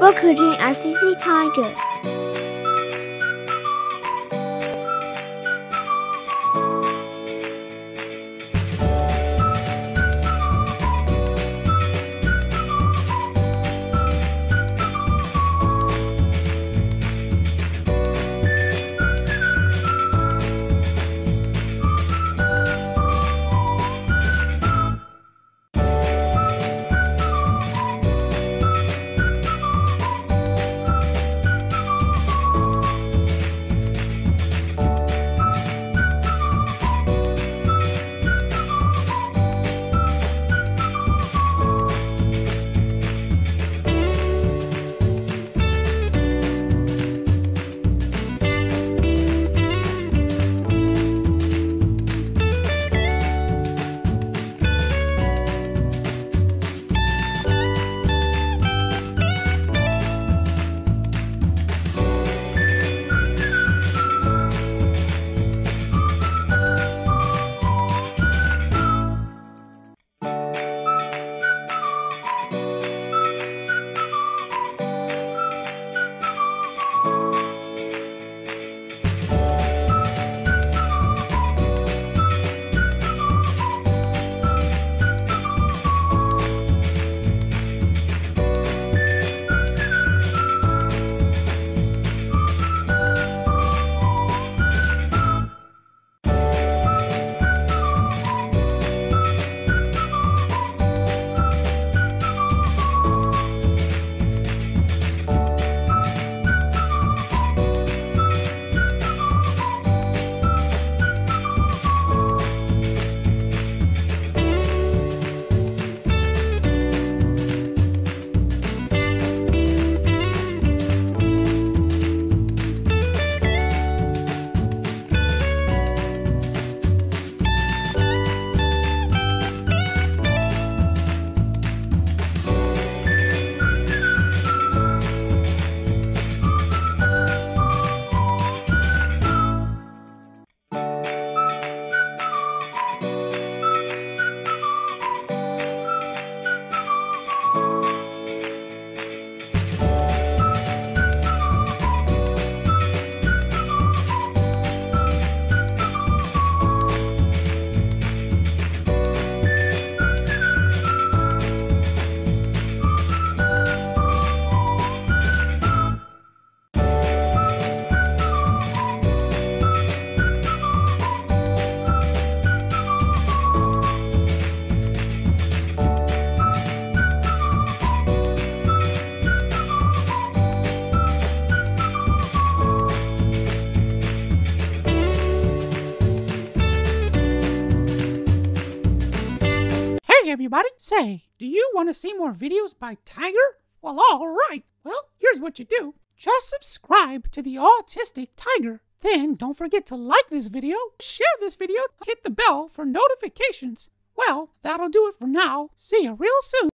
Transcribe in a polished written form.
Welcome to Autistic Tiger. Hey everybody, say, do you want to see more videos by Tiger? Well, alright. Well, here's what you do. Just subscribe to the Autistic Tiger. Then don't forget to like this video, share this video, hit the bell for notifications. Well, that'll do it for now. See you real soon.